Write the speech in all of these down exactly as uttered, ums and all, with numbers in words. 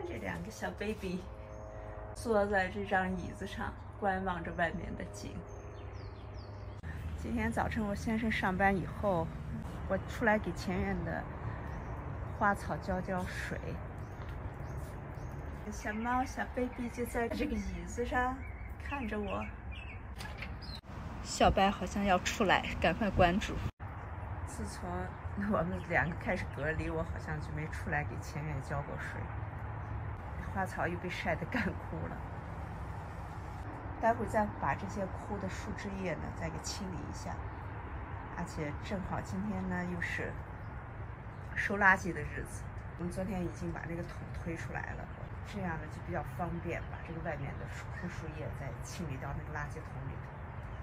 这两个小 baby 坐在这张椅子上，观望着外面的景。今天早晨我先生上班以后，我出来给前院的花草浇浇水。小猫小 baby 就在这个椅子上看着我。小白好像要出来，赶快关注。自从我们两个开始隔离，我好像就没出来给前院浇过水，花草又被晒得干枯了。待会儿再把这些枯的树枝叶呢再给清理一下。而且正好今天呢又是收垃圾的日子，我们昨天已经把这个桶推出来了，这样呢就比较方便，把这个外面的树枯树叶再清理到那个垃圾桶里头。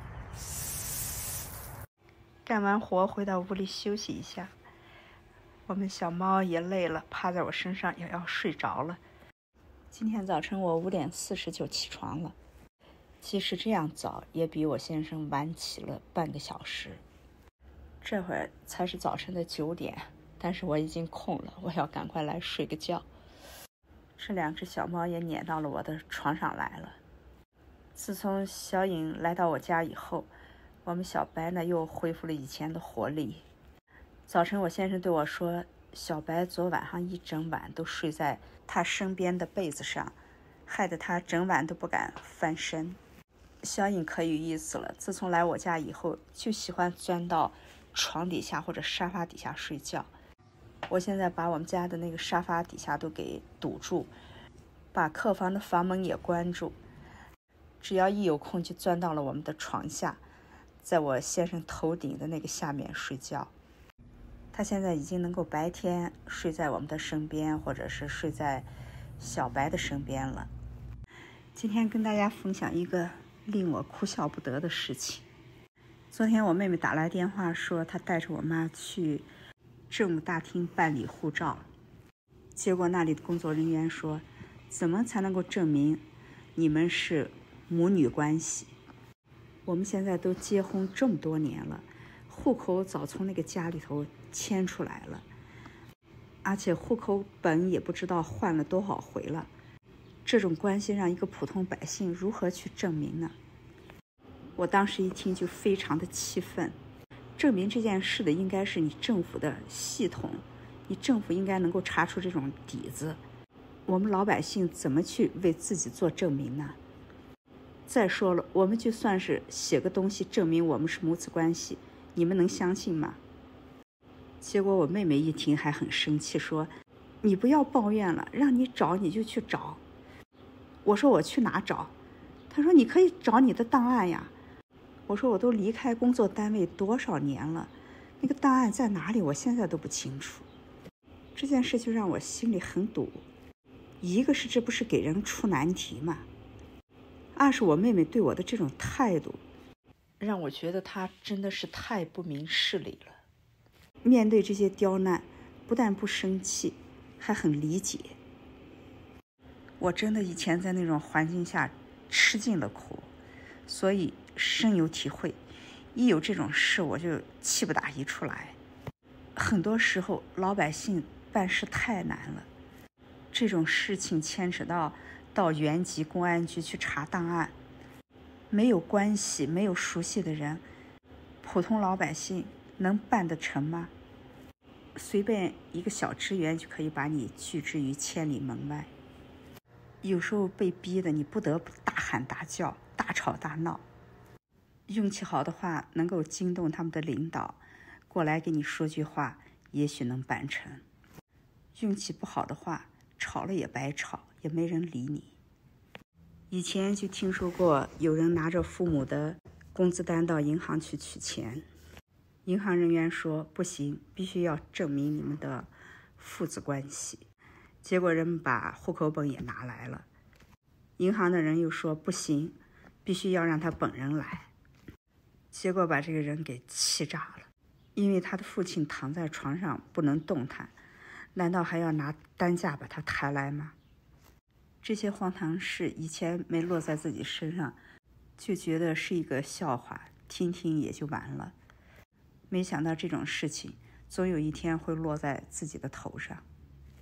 干完活回到屋里休息一下，我们小猫也累了，趴在我身上也要睡着了。今天早晨我五点四十就起床了，即使这样早，也比我先生晚起了半个小时。这会儿才是早晨的九点，但是我已经空了，我要赶快来睡个觉。这两只小猫也撵到了我的床上来了。自从小颖来到我家以后，我们小白呢又恢复了以前的活力。早晨我先生对我说，小白昨晚上一整晚都睡在他身边的被子上，害得他整晚都不敢翻身。小颖可有意思了，自从来我家以后，就喜欢钻到床底下或者沙发底下睡觉。我现在把我们家的那个沙发底下都给堵住，把客房的房门也关住，只要一有空就钻到了我们的床下，在我先生头顶的那个下面睡觉。他现在已经能够白天睡在我们的身边，或者是睡在小白的身边了。今天跟大家分享一个令我哭笑不得的事情。昨天我妹妹打来电话说，她带着我妈去政务大厅办理护照，结果那里的工作人员说，怎么才能够证明你们是母女关系？我们现在都结婚这么多年了，户口早从那个家里头迁出来了，而且户口本也不知道换了多少回了，这种关系让一个普通百姓如何去证明呢？我当时一听就非常的气愤。证明这件事的应该是你政府的系统，你政府应该能够查出这种底子，我们老百姓怎么去为自己做证明呢？再说了，我们就算是写个东西证明我们是母子关系，你们能相信吗？结果我妹妹一听还很生气，说，你不要抱怨了，让你找你就去找。我说我去哪找？她说你可以找你的档案呀。我说我都离开工作单位多少年了，那个档案在哪里我现在都不清楚。这件事就让我心里很堵，一个是这不是给人出难题吗？二是我妹妹对我的这种态度，让我觉得她真的是太不明事理了。面对这些刁难，不但不生气，还很理解。我真的以前在那种环境下吃尽了苦，所以深有体会，一有这种事我就气不打一处来。很多时候老百姓办事太难了，这种事情牵扯到到原籍公安局去查档案，没有关系没有熟悉的人，普通老百姓能办得成吗？随便一个小职员就可以把你拒之于千里门外。有时候被逼的你不得不大喊大叫大吵大闹，运气好的话能够惊动他们的领导过来给你说句话，也许能办成。运气不好的话，吵了也白吵，也没人理你。以前就听说过有人拿着父母的工资单到银行去取钱，银行人员说不行，必须要证明你们的父子关系。结果人们把户口本也拿来了，银行的人又说不行，必须要让他本人来。结果把这个人给气炸了，因为他的父亲躺在床上不能动弹，难道还要拿担架把他抬来吗？这些荒唐事以前没落在自己身上，就觉得是一个笑话，听听也就完了。没想到这种事情总有一天会落在自己的头上。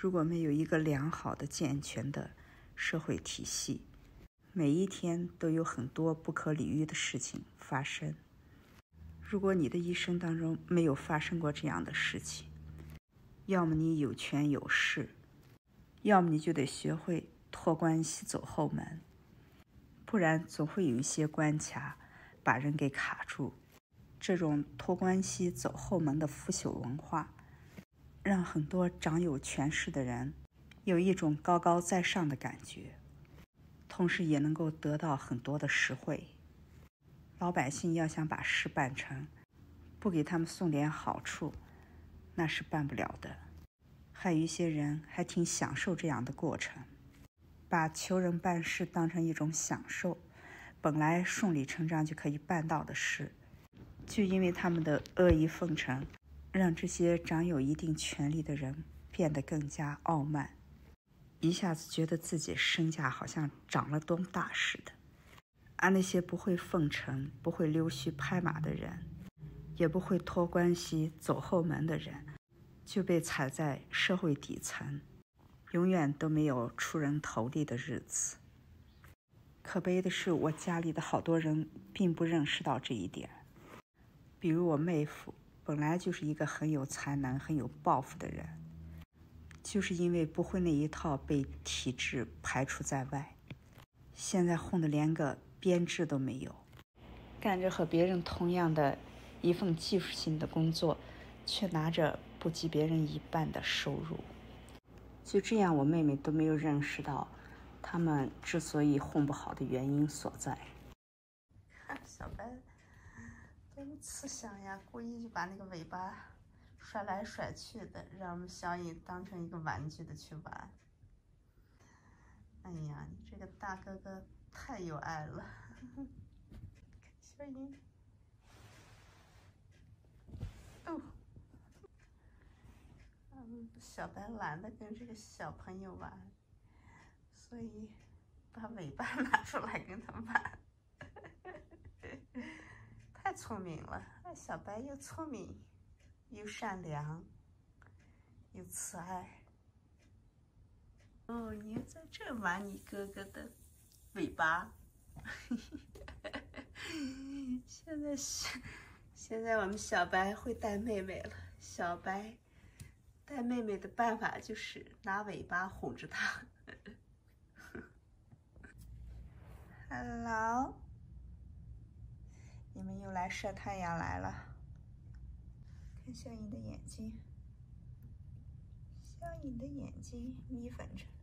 如果没有一个良好的、健全的社会体系，每一天都有很多不可理喻的事情发生。如果你的一生当中没有发生过这样的事情，要么你有权有势，要么你就得学会托关系走后门，不然总会有一些关卡把人给卡住。这种托关系走后门的腐朽文化，让很多掌有权势的人有一种高高在上的感觉，同时也能够得到很多的实惠。老百姓要想把事办成，不给他们送点好处，那是办不了的。还有一些人还挺享受这样的过程，把求人办事当成一种享受，本来顺理成章就可以办到的事，就因为他们的阿谀奉承，让这些掌有一定权力的人变得更加傲慢，一下子觉得自己身价好像长了多么大似的。而那些不会奉承、不会溜须拍马的人，也不会托关系走后门的人，就被踩在社会底层，永远都没有出人头地的日子。可悲的是，我家里的好多人并不认识到这一点。比如我妹夫，本来就是一个很有才能、很有抱负的人，就是因为不会那一套被体制排除在外，现在混得连个编制都没有，干着和别人同样的一份技术性的工作，却拿着不及别人一半的收入。就这样，我妹妹都没有认识到他们之所以混不好的原因所在。看小白多么慈祥呀，故意就把那个尾巴甩来甩去的，让我们小颖当成一个玩具的去玩。哎呀，你这个大哥哥太有爱了。小颖，哦，嗯，小白懒得跟这个小朋友玩，所以把尾巴拿出来跟他玩。太聪明了，小白又聪明，又善良，又慈爱。哦，你在这玩你哥哥的尾巴。现在是，现在我们小白会带妹妹了。小白带妹妹的办法就是拿尾巴哄着她。Hello， 你们又来晒太阳来了。看小颖的眼睛，小颖的眼睛眯缝着。